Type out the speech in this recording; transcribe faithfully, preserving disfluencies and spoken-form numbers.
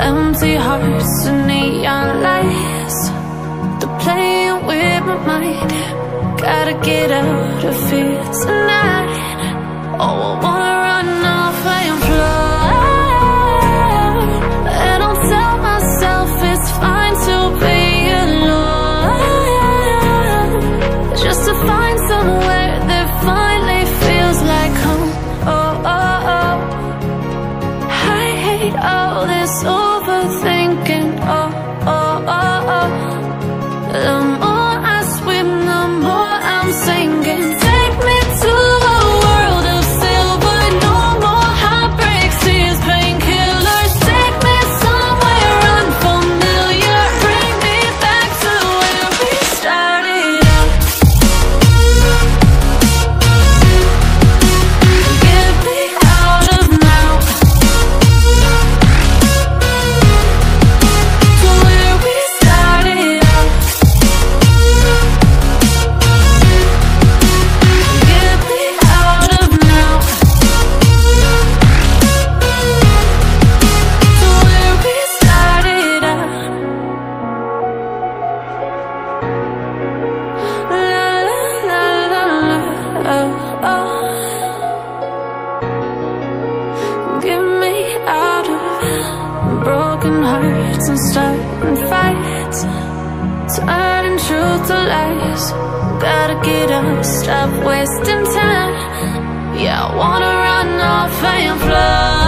Empty hearts and neon lights, they're playing with my mind. Gotta get out of here tonight. Oh, I wanna run off and fly, and I'll tell myself it's fine to be alone, just to find somewhere that finally feels like home. Oh, oh, oh. I hate all this overthinking. Oh, oh, oh, oh. The more I swim, the more I'm sinking. Take me to a world of silver, no more heartbreaks, tears, painkillers. Take me somewhere unfamiliar, bring me back to where we started out. Get me out of now, to where we started out. Get me out of now, to where we started out. La la la la la, oh, oh. Get me out of broken hearts and starting fights, turning truth to lies. Gotta get up, stop wasting time. Yeah, I wanna run off and fly.